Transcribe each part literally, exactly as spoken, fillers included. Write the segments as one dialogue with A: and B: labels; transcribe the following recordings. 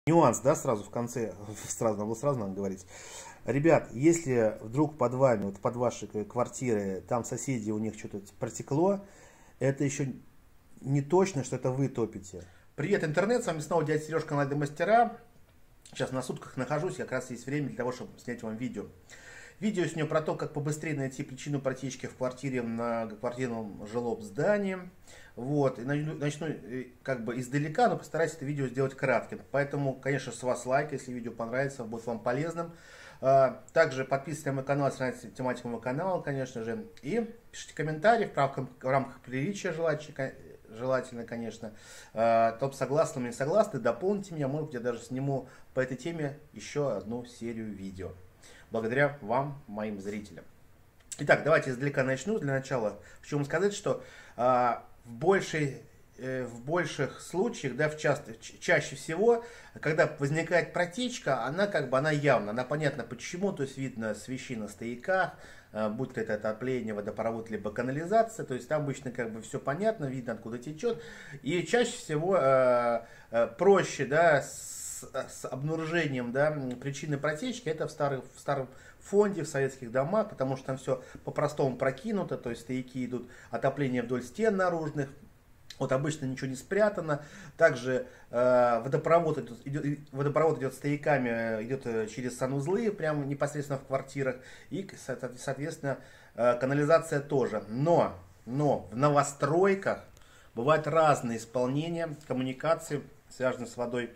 A: Нюанс, да, сразу в конце, сразу, надо было сразу надо говорить. Ребят, если вдруг под вами, вот под вашей квартирой, там соседи, у них что-то протекло, это еще не точно, что это вы топите. Привет, интернет, с вами снова дядя Сережка, канал Мастера. Сейчас на сутках нахожусь, как раз есть время для того, чтобы снять вам видео. Видео сегодня про то, как побыстрее найти причину протечки в квартире на квартирном жилом здании. Вот, и начну как бы издалека, но постараюсь это видео сделать кратким. Поэтому, конечно, с вас лайк, если видео понравится, будет вам полезным. Также подписывайтесь на мой канал, если нравится тематика моего канала, конечно же. И пишите комментарии в рамках, в рамках приличия, желательно, желательно конечно. Топ согласны, не согласны, дополните меня, может быть, я даже сниму по этой теме еще одну серию видео. Благодаря вам, моим зрителям. Итак, давайте издалека начну. Для начала хочу вам сказать, что э, в, большей, э, в больших случаях, да, в часто, чаще всего, когда возникает протечка, она как бы она явна, она понятна почему, то есть видно свечи на стояках, э, будь то это отопление, водопровод, либо канализация, то есть там обычно как бы все понятно, видно откуда течет. И чаще всего э, э, проще, да, с с обнаружением, да, причины протечки, это в, старых, в старом фонде, в советских домах, потому что там все по-простому прокинуто, то есть стояки идут, отопление вдоль стен наружных, вот обычно ничего не спрятано. Также э, водопровод, идет, идет, водопровод идет стояками, идет через санузлы, прямо непосредственно в квартирах, и, соответственно, э, канализация тоже. Но, но в новостройках бывают разные исполнения коммуникаций, связанные с водой.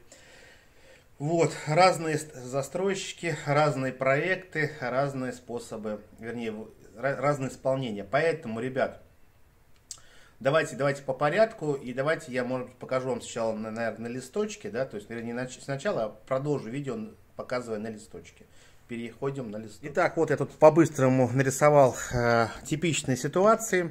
A: Вот, разные застройщики, разные проекты, разные способы, вернее, разные исполнения. Поэтому, ребят, давайте, давайте по порядку, и давайте я, может быть, покажу вам сначала, наверное, на листочке, да, то есть, вернее, сначала продолжу видео, показывая на листочке. Переходим на листочек. Итак, вот я тут по-быстрому нарисовал э, типичные ситуации.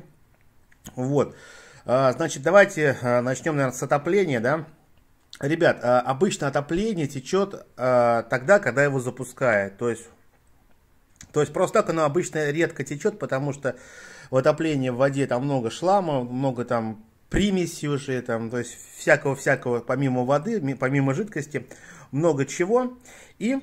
A: Вот, э, значит, давайте э, начнем, наверное, с отопления, да. Ребят, обычно отопление течет тогда, когда его запускают. То есть, то есть просто так оно обычно редко течет, потому что в отоплении в воде там много шлама, много там примесей уже, там, то есть всякого-всякого помимо воды, помимо жидкости, много чего. И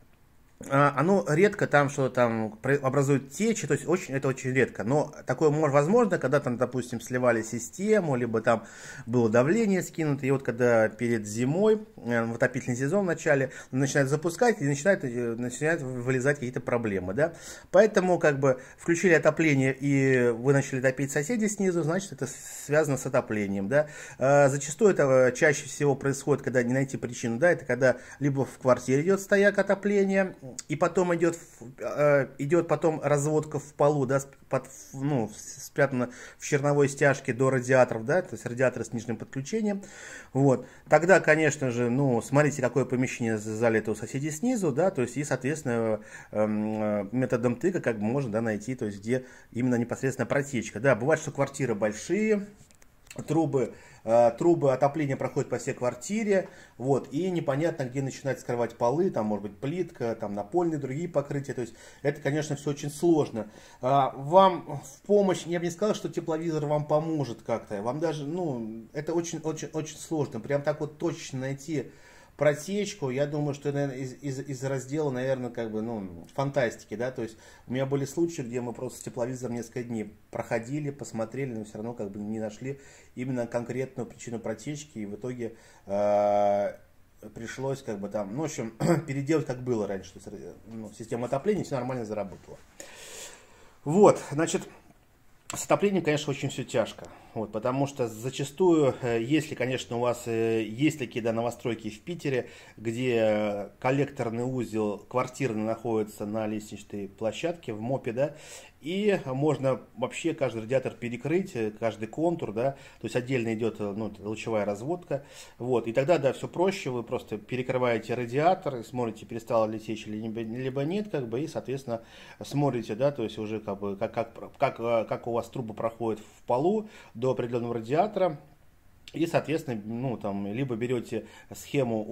A: оно редко там что там образует течи, то есть очень, это очень редко. Но такое может возможно, когда там, допустим, сливали систему, либо там было давление скинуто, и вот когда перед зимой, в отопительный сезон в начале, начинает запускать и начинает, начинает вылезать какие-то проблемы, да. Поэтому как бы включили отопление и вы начали топить соседей снизу, значит это связано с отоплением, да. Зачастую это чаще всего происходит, когда не найти причину, да, это когда либо в квартире идет стояк отопления, и потом идет, э, идет потом разводка в полу, да, под, ну, спрятана в черновой стяжке до радиаторов, да, то есть радиаторы с нижним подключением. Вот. Тогда, конечно же, ну, смотрите, какое помещение залито у соседей снизу, да, то есть и, соответственно, э, методом тыка как бы можно, да, найти, то есть где именно непосредственно протечка. Да, бывает, что квартиры большие, трубы, э, трубы отопления проходят по всей квартире, вот, и непонятно, где начинать скрывать полы, там может быть плитка, там напольные, другие покрытия, то есть это, конечно, все очень сложно. А, вам в помощь, я бы не сказал, что тепловизор вам поможет как-то, вам даже, ну, это очень-очень-очень сложно, прям так вот точно найти протечку, я думаю, что, наверное, из, из, из раздела, наверное, как бы, ну, фантастики, да, то есть у меня были случаи, где мы просто с тепловизором несколько дней проходили, посмотрели, но все равно как бы не нашли именно конкретную причину протечки, и в итоге э, пришлось как бы там, ну, в общем, переделать как было раньше, то есть, ну, система отопления, все нормально заработала. Вот, значит, с отоплением, конечно, очень все тяжко, вот, потому что зачастую, если, конечно, у вас есть такие, да, новостройки в Питере, где коллекторный узел квартирный находится на лестничной площадке, в МОПе, да, и можно вообще каждый радиатор перекрыть, каждый контур, да, то есть отдельно идет, ну, лучевая разводка, вот, и тогда, да, все проще, вы просто перекрываете радиатор, и смотрите, перестало ли течь либо, либо нет, как бы, и, соответственно, смотрите, да, то есть уже как бы, как, как, как, как у вас трубы проходят в полу до определенного радиатора. И, соответственно, ну, там, либо берете схему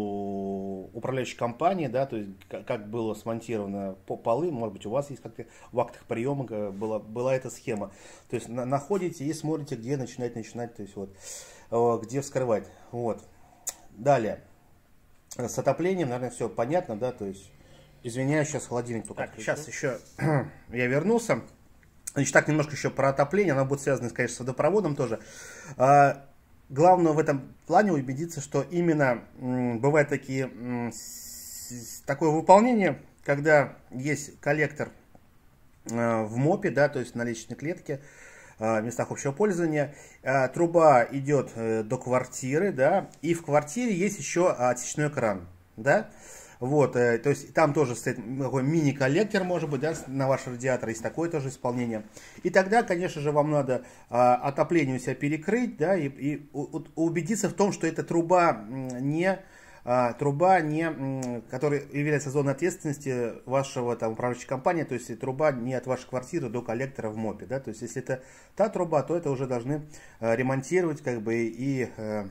A: у управляющей компании, да, то есть как было смонтировано по полы, может быть, у вас есть как-то в актах приема была, была эта схема. То есть на, находите и смотрите, где начинать, начинать, то есть вот, где вскрывать. Вот. Далее. С отоплением, наверное, все понятно, да, то есть, извиняюсь, сейчас холодильник только. Так, сейчас еще я вернулся. Значит, так, немножко еще про отопление, оно будет связано, конечно, с водопроводом тоже. А, главное в этом плане убедиться, что именно м, бывают такие, м, с, такое выполнение, когда есть коллектор э, в МОПе, да, то есть на личной клетке, в местах общего пользования. Труба идет до квартиры, да, и в квартире есть еще отсечной кран, да. Вот, то есть там тоже стоит такой мини-коллектор, может быть, да, на ваш радиатор, есть такое тоже исполнение. И тогда, конечно же, вам надо а, отопление у себя перекрыть, да, и, и у, убедиться в том, что эта труба не, а, труба не, которая является зоной ответственности вашего там управляющей компании, то есть труба не от вашей квартиры до коллектора в МОПе, да, то есть если это та труба, то это уже должны а, ремонтировать, как бы, и, а,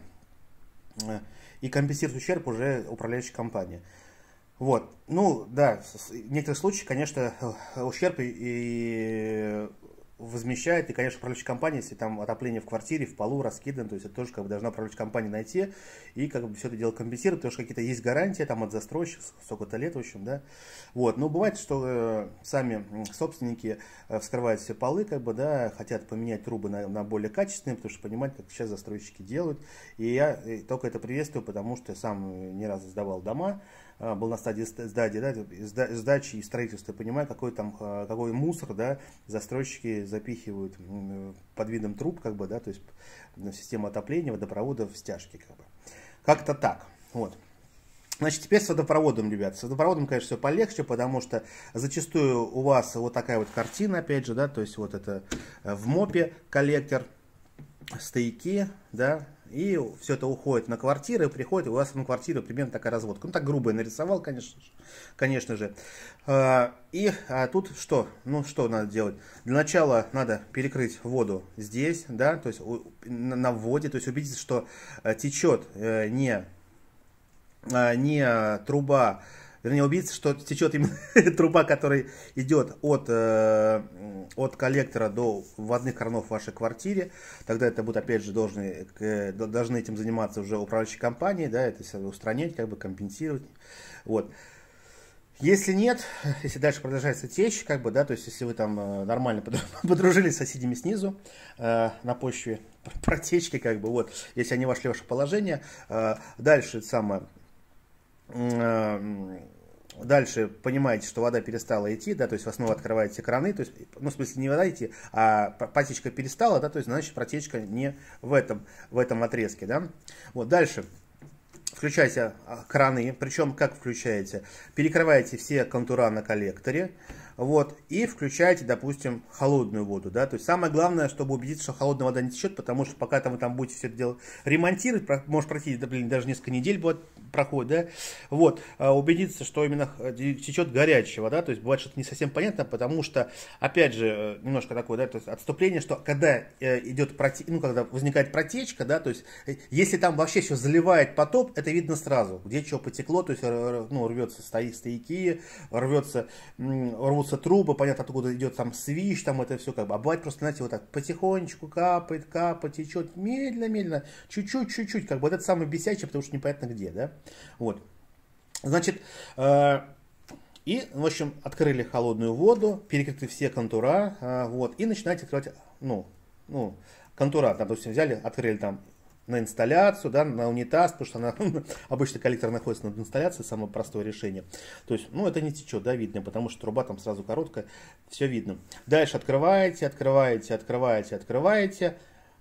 A: и компенсировать ущерб уже управляющей компании. Вот, ну, да, в некоторых случаях, конечно, ущерб и, и возмещает, и, конечно, управляющая компания, если там отопление в квартире, в полу раскидано, то есть это тоже как бы должна управляющая компания найти и как бы все это дело компенсировать, потому что какие-то есть гарантии там от застройщика, сколько-то лет, в общем, да. Вот, но бывает, что э, сами собственники э, вскрывают все полы, как бы, да, хотят поменять трубы на, на более качественные, потому что понимают, как сейчас застройщики делают, и я и только это приветствую, потому что я сам не раз сдавал дома, был на стадии сдачи, да, сдачи и строительства, понимаю, какой там какой мусор, да, застройщики запихивают под видом труб, как бы, да, то есть на систему отопления, водопровода в стяжки, как бы. Как-то так. Вот. Значит, теперь с водопроводом, ребят. С водопроводом, конечно, все полегче, потому что зачастую у вас вот такая вот картина, опять же, да, то есть вот это в МОПе коллектор, стояки, да, и все это уходит на квартиру, и приходит, и у вас на квартиру примерно такая разводка. Ну, так грубо я нарисовал, конечно же. Конечно же. И а тут что? Ну, что надо делать? Для начала надо перекрыть воду здесь, да, то есть на вводе, то есть убедиться, что течет не, не труба, вернее, убедиться, что течет именно труба, которая идет от, э, от коллектора до вводных кранов в вашей квартире. Тогда это будет, опять же, должны, э, должны этим заниматься уже управляющие компании, да, это устранять, как бы компенсировать. Вот. Если нет, если дальше продолжается течь, как бы, да, то есть если вы там э, нормально подружились с соседями снизу э, на почве протечки, как бы, вот, если они вошли в ваше положение, э, дальше это самое... Дальше понимаете, что вода перестала идти, да, то есть вы снова открываете краны, то есть, ну, в смысле, не вода идти, а протечка перестала, да, то есть, значит, протечка не в этом, в этом отрезке, да. Вот, дальше включайте краны, причем как включаете? Перекрываете все контура на коллекторе, вот, и включаете, допустим, холодную воду, да, то есть самое главное, чтобы убедиться, что холодная вода не течет, потому что пока там вы там будете все это дело ремонтировать, может пройти, да, блин, даже несколько недель будет проходит, да, вот, убедиться, что именно течет горячая вода, то есть бывает что-то не совсем понятно, потому что, опять же, немножко такое, да, то есть отступление, что когда идет, проте... ну, когда возникает протечка, да, то есть если там вообще все заливает потоп, это видно сразу, где что потекло, то есть, ну, рвется стояки, рвется, рвутся трубы, понятно, откуда идет там свищ, там это все как бы, а бывает просто, знаете, вот так потихонечку капает, капает, течет, медленно-медленно, чуть-чуть, чуть-чуть, как бы, вот это самое бесячее, потому что непонятно где, да. Вот, значит, э, и, в общем, открыли холодную воду, перекрыты все контура, э, вот, и начинаете открывать, ну, ну, контура, там, допустим, взяли, открыли там на инсталляцию, да, на унитаз, потому что она, обычно коллектор находится над инсталляцией, самое простое решение. То есть, ну, это не течет, да, видно, потому что труба там сразу короткая, все видно. Дальше открываете, открываете, открываете, открываете.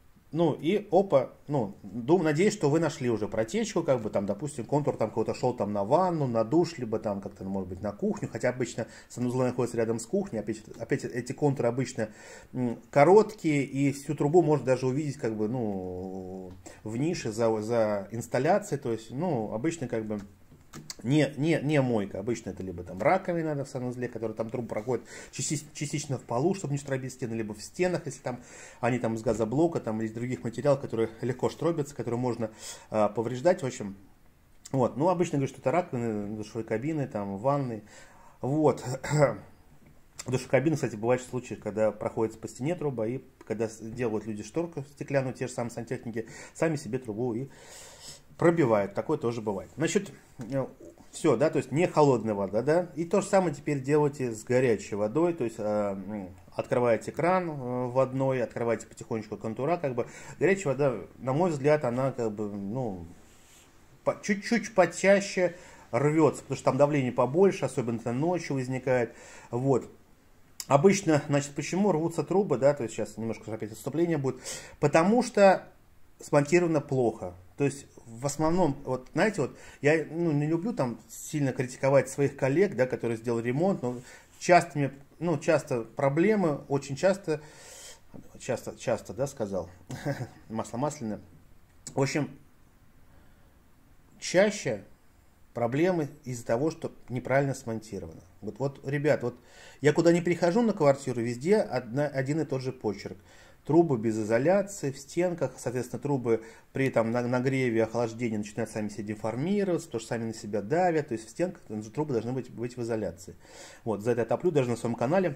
A: Ну и опа, ну, дум, надеюсь, что вы нашли уже протечку, как бы там, допустим, контур там кого-то шел там на ванну, на душ, либо там как-то, может быть, на кухню, хотя обычно санузлы находятся рядом с кухней, опять, опять эти контуры обычно м, короткие, и всю трубу можно даже увидеть, как бы, ну, в нише за, за инсталляцией, то есть, ну, обычно, как бы, Не, не, не мойка, обычно это либо там раковина надо в санузле, которая там труб проходит частично, частично в полу, чтобы не штробить стены, либо в стенах, если там они там из газоблока, там или из других материалов, которые легко штробятся, которые можно а, повреждать, в общем. Вот, ну обычно говорю, что это раковины, душевые кабины, там ванны, вот. В душевой кабине, кстати, бывают случаи, когда проходит по стене труба, и когда делают люди шторку стеклянную, те же самые сантехники, сами себе трубу и пробивает, такое тоже бывает. Значит, все, да, то есть не холодная вода, да, и то же самое теперь делайте с горячей водой, то есть э, открываете кран э, в одной, открываете потихонечку контура, как бы, горячая вода, на мой взгляд, она как бы, ну, по, чуть-чуть почаще рвется, потому что там давление побольше, особенно это ночью возникает, вот. Обычно, значит, почему рвутся трубы, да, то есть сейчас немножко опять отступление будет, потому что смонтировано плохо. То есть в основном, вот знаете, вот я ну, не люблю там сильно критиковать своих коллег, да, которые сделали ремонт, но часто, ну, часто проблемы, очень часто, часто, часто, да, сказал, масло масляное. В общем, чаще проблемы из-за того, что неправильно смонтировано. Вот, вот, ребят, вот я куда ни прихожу на квартиру, везде одна, один и тот же почерк. Трубы без изоляции, в стенках, соответственно, трубы при там, нагреве, охлаждении начинают сами себя деформироваться, потому что сами на себя давят, то есть в стенках трубы должны быть, быть в изоляции. Вот, за это я топлю даже на своем канале,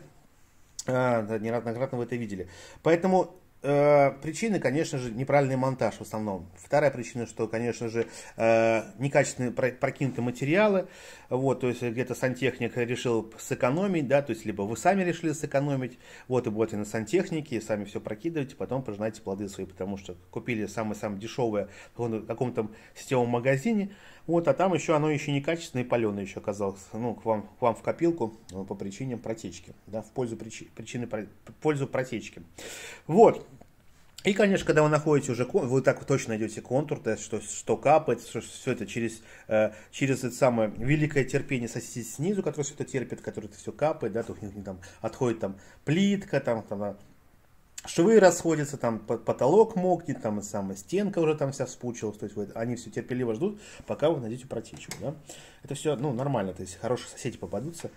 A: э, неоднократно вы это видели. Поэтому э, причины, конечно же, неправильный монтаж в основном. Вторая причина, что, конечно же, э, некачественные прокинутые материалы. Вот, то есть где-то сантехник решил сэкономить, да, то есть либо вы сами решили сэкономить, вот и будете на сантехнике, сами все прокидываете, потом пожинаете плоды свои, потому что купили самое-самое дешевое в каком-то сетевом магазине, вот, а там еще оно еще некачественное и паленое еще оказалось, ну, к вам, к вам в копилку по причине протечки, да, в пользу причины, причины в пользу протечки. Вот. И, конечно, когда вы находите уже, вы так точно найдете контур, то есть, что, что капает, что все это через, э, через это самое великое терпение соседей снизу, который все это терпит, который это все капает, да, то у них там отходит там плитка, там, там швы расходятся, там потолок мокнет, там и самая стенка уже там вся вспучилась, то есть вы, они все терпеливо ждут, пока вы найдете протечку, да. Это все, ну, нормально, то есть хорошие соседи попадутся.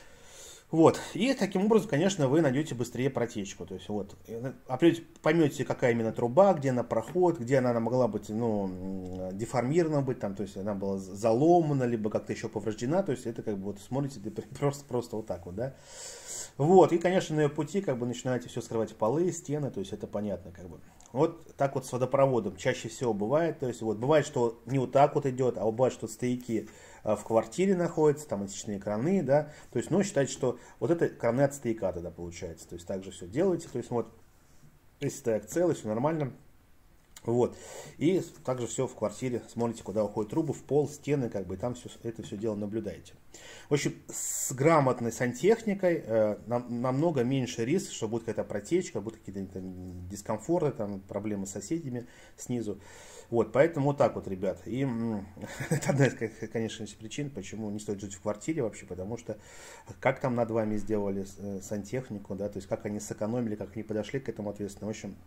A: Вот, и таким образом, конечно, вы найдете быстрее протечку, то есть вот, поймете, какая именно труба, где она проходит, где она могла быть, ну, деформирована быть, там, то есть она была заломана, либо как-то еще повреждена, то есть это как бы вот смотрите просто, просто вот так вот, да. Вот, и, конечно, на ее пути как бы начинаете все скрывать полы, стены, то есть это понятно как бы. Вот так вот с водопроводом чаще всего бывает, то есть вот бывает, что не вот так вот идет, а бывает, что стояки в квартире находятся, там отсечные краны, да, то есть, ну, считайте, что вот это краны от стояка тогда получается, то есть также все делаете, то есть вот, если стояк целый, все нормально. Вот. И также все в квартире, смотрите, куда уходят трубы, в пол, стены, как бы, и там все, это все дело наблюдаете. В общем, с грамотной сантехникой э, нам, намного меньше риск, что будет какая-то протечка, будут какие-то дискомфорты, там, проблемы с соседями снизу. Вот, поэтому вот так вот, ребят. И это одна из, конечно, из причин, почему не стоит жить в квартире вообще, потому что как там над вами сделали сантехнику, да, то есть как они сэкономили, как они подошли к этому ответственно. В общем,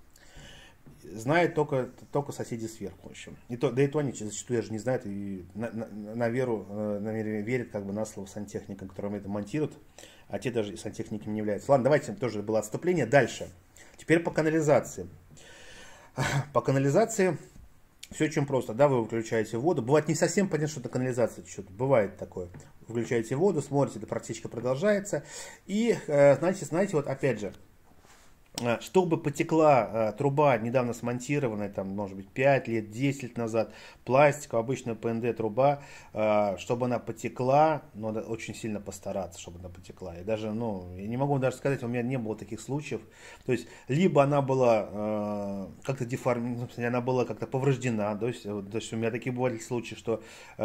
A: знают только, только соседи сверху, в общем. И то, да и то они зачастую даже не знают и на, на, на веру, на веру верят как бы на слово сантехника, которым это монтируют, а те даже сантехниками не являются. Ладно, давайте, тоже было отступление. Дальше. Теперь по канализации. По канализации все очень просто, да, вы выключаете воду. Бывает не совсем понятно, что это канализация, что-то бывает такое. Включаете воду, смотрите, эта протечка продолжается. И, знаете, знаете, вот опять же, чтобы потекла труба, недавно смонтированная, там, может быть, пять лет, десять лет назад, пластиковая, обычная пэ эн дэ труба, чтобы она потекла, надо очень сильно постараться, чтобы она потекла. И даже, ну, я не могу даже сказать, у меня не было таких случаев. То есть, либо она была как-то деформирована, она была как-то повреждена. То есть, то есть, у меня такие бывали случаи, что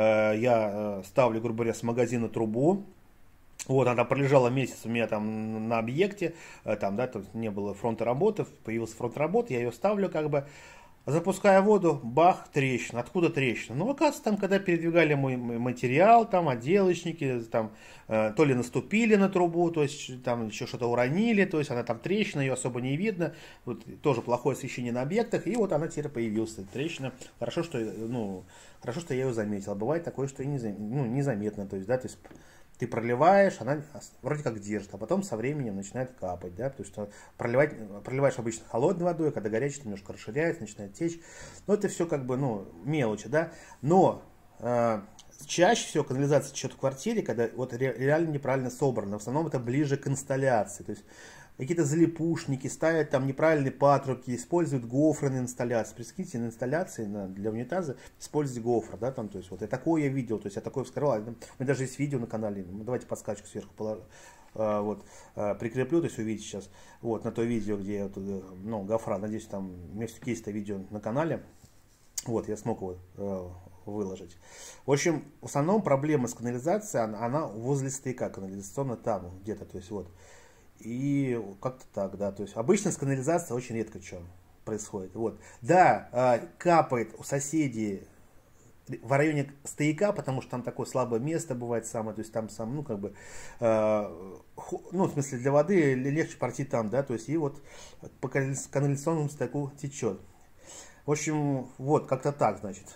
A: я ставлю, грубо говоря, с магазина трубу. Вот, она пролежала месяц у меня там на объекте, там, да, тут не было фронта работы, появился фронт работы, я ее ставлю, как бы, запуская воду, бах, трещина. Откуда трещина? Ну, оказывается, там, когда передвигали мой материал, там, отделочники, там, э, то ли наступили на трубу, то есть, там, еще что-то уронили, то есть, она там трещина, ее особо не видно, вот, тоже плохое освещение на объектах, и вот она теперь появилась, трещина. Хорошо, что, ну, хорошо, что я ее заметил. Бывает такое, что и не, ну, незаметно, то есть, да, то есть, ты проливаешь, она вроде как держит, а потом со временем начинает капать, да, то есть проливать, проливаешь обычно холодной водой, когда горячая немножко расширяется, начинает течь, но это все как бы, ну, мелочи, да, но э, чаще всего канализация течет в квартире, когда вот ре, реально неправильно собрана, в основном это ближе к инсталляции, то есть какие-то залипушники, ставят там неправильные патрубки, используют гофры на инсталляции. Прикиньте, на инсталляции на, для унитаза используйте гофр, да, там, то есть, вот, я такое я видел, то есть, я такое вскрывал, у меня даже есть видео на канале, ну, давайте подсказочку сверху положу, а, вот, а, прикреплю, то есть, увидите сейчас, вот, на то видео, где, вот, ну, гофра, надеюсь, там, у меня все-таки есть это видео на канале, вот, я смог его э, выложить. В общем, в основном проблема с канализацией, она, она возле стояка канализационно там, где-то, то есть, вот. И как-то так, да. То есть обычно с канализацией очень редко что происходит. Вот. Да, э, капает у соседей в районе стояка, потому что там такое слабое место бывает самое, то есть там сам, ну, как бы, э, ну, в смысле, для воды легче пройти там, да, то есть и вот по канализационному стояку течет. В общем, вот, как-то так, значит.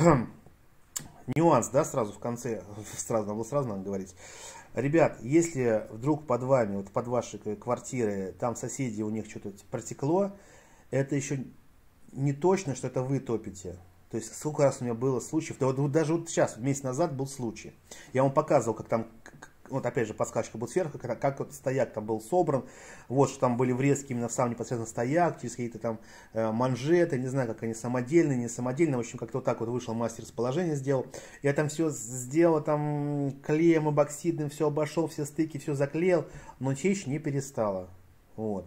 A: Нюанс, да, сразу в конце, сразу, надо было сразу надо говорить. Ребят, если вдруг под вами, вот под вашей квартирой, там соседи, у них что-то протекло, это еще не точно, что это вы топите. То есть, сколько раз у меня было случаев, да, вот, даже вот сейчас, месяц назад был случай. Я вам показывал, как там, вот опять же, подсказка будет сверху, как, как вот стояк там был собран, вот, что там были врезки именно в сам непосредственно стояк, через какие-то там э, манжеты, не знаю, как они самодельные, не самодельные, в общем, как-то вот так вот вышел мастер с положения, сделал. Я там все сделал, там, клеем эбоксидным, все обошел, все стыки, все заклеил, но течь не перестала, вот.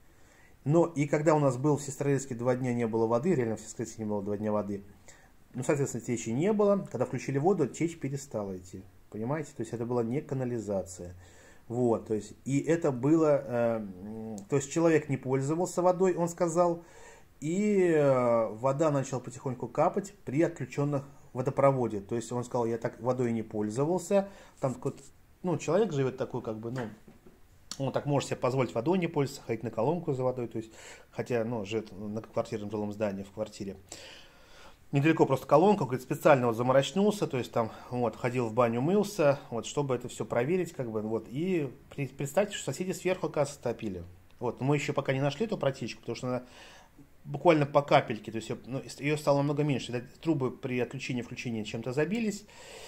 A: Но и когда у нас был в Сестрорецке два дня не было воды, реально в Сестрорецке не было два дня воды, ну, соответственно, течи не было, когда включили воду, течь перестала идти. Понимаете? То есть это была не канализация. Вот, то есть, и это было, э, то есть человек не пользовался водой, он сказал, и э, вода начала потихоньку капать при отключенных водопроводе. То есть он сказал, я так водой не пользовался. Там ну, человек живет такой, как бы, ну, он так может себе позволить водой не пользоваться, ходить на колонку за водой, то есть, хотя, ну, живет на квартирном жилом здании, в квартире. Недалеко просто колонка, говорит, специально вот заморочнулся, то есть там вот ходил в баню, мылся, вот, чтобы это все проверить, как бы, вот, и представьте, что соседи сверху, оказывается, топили. Вот, мы еще пока не нашли эту протечку, потому что она буквально по капельке, то есть ну, ее стало намного меньше, трубы при отключении и включении чем-то забились,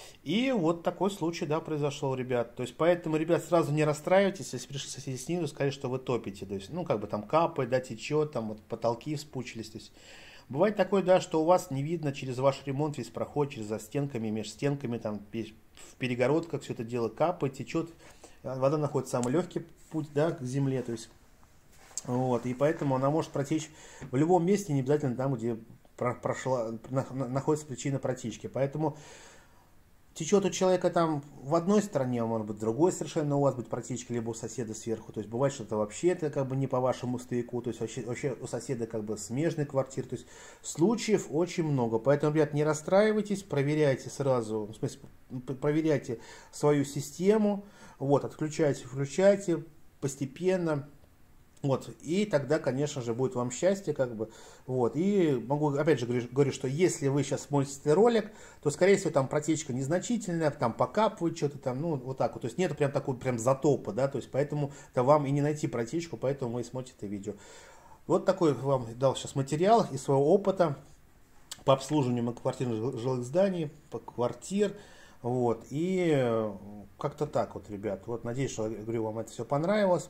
A: и вот такой случай, да, произошел, ребят. То есть, поэтому, ребят, сразу не расстраивайтесь, если пришли соседи снизу, сказали, что вы топите, то есть, ну, как бы там капает, да, течет, там вот потолки вспучились, то есть. Бывает такое, да, что у вас не видно через ваш ремонт весь проход, через за стенками, между стенками, там в перегородках все это дело капает, течет. Вода находит самый легкий путь, да, к земле, то есть, вот, и поэтому она может протечь в любом месте, не обязательно там, где прошла, находится причина протечки. Поэтому течет у человека там в одной стороне, а может быть в другой совершенно у вас будет протечка, либо у соседа сверху. То есть бывает, что это вообще это как бы не по вашему стояку, то есть вообще, вообще у соседа как бы смежный квартир. То есть случаев очень много. Поэтому, ребят, не расстраивайтесь, проверяйте сразу, в смысле, проверяйте свою систему, вот, отключайте, включайте постепенно. Вот, и тогда, конечно же, будет вам счастье, как бы, вот, и могу, опять же, говорю, говорю, что если вы сейчас смотрите этот ролик, то, скорее всего, там протечка незначительная, там покапывает что-то там, ну, вот так вот, то есть нет прям такого прям затопа, да, то есть поэтому то вам и не найти протечку, поэтому вы смотрите это видео. Вот такой вам дал сейчас материал из своего опыта по обслуживанию многоквартирных жилых зданий, по квартир, вот, и как-то так вот, ребят, вот, надеюсь, что, говорю, вам это все понравилось.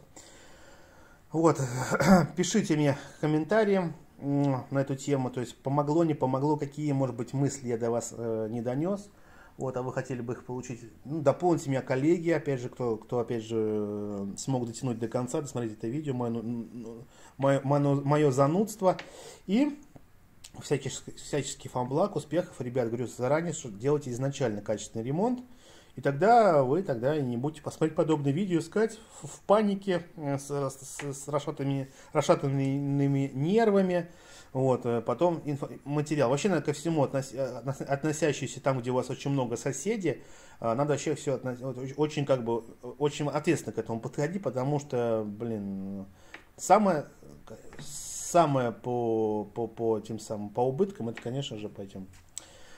A: Вот, пишите мне комментарии на эту тему, то есть помогло, не помогло, какие, может быть, мысли я до вас э, не донес, вот, а вы хотели бы их получить, ну, дополните меня коллеги, опять же, кто, кто опять же, смог дотянуть до конца, досмотреть это видео, мое, мое, мое, мое занудство, и всяческий, всяческих вам благ, успехов, ребят, говорю заранее, что делайте изначально качественный ремонт, и тогда вы тогда не будете посмотреть подобные видео, искать в, в панике, с, с, с расшатанными, расшатанными нервами. Вот, потом инфо, материал. Вообще, надо ко всему относ, относящийся там, где у вас очень много соседей, надо вообще все относить, очень, как бы, очень ответственно к этому подходить, потому что, блин, самое, самое по, по, по тем самым, по убыткам, это, конечно же, по этим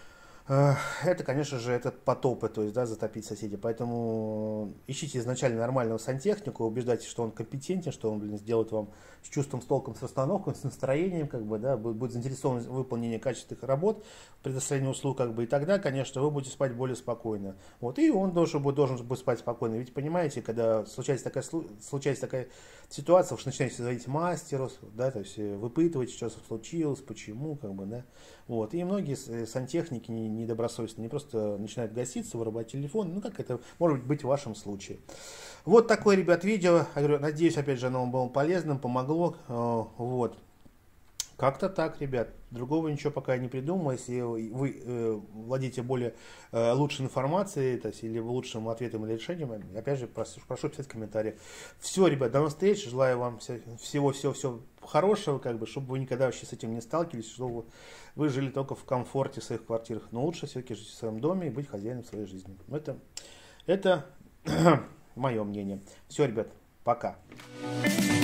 A: Это, конечно же, это потопы, то есть, да, затопить соседей. Поэтому ищите изначально нормального сантехника, убеждайтесь, что он компетентен, что он, блин, сделает вам с чувством, с толком, с расстановкой, с настроением, как бы, да, будет, будет заинтересован в выполнении качественных работ, предоставлении услуг, как бы, и тогда, конечно, вы будете спать более спокойно. Вот, и он должен будет, должен будет спать спокойно. Ведь, понимаете, когда случается такая, случается такая ситуация, вы начинаете звонить мастеру, да, то есть выпытывать, что случилось, почему, как бы, да. Вот, и многие сантехники недобросовестные, не просто начинают гаситься, вырубать телефон, ну как это может быть в вашем случае. Вот такое, ребят, видео. Я говорю, надеюсь, опять же, оно вам было полезным, помогло. Вот. Как-то так, ребят. Другого ничего пока не придумал. Если вы э, владеете более э, лучшей информацией, то есть, или лучшим ответом или решением, опять же, прошу, прошу писать комментарии. Все, ребят, до новых встреч. Желаю вам всего-всего-всего хорошего, как бы, чтобы вы никогда вообще с этим не сталкивались, чтобы вы жили только в комфорте в своих квартирах. Но лучше все-таки жить в своем доме и быть хозяином своей жизни. Это, это мое мнение. Все, ребят, пока.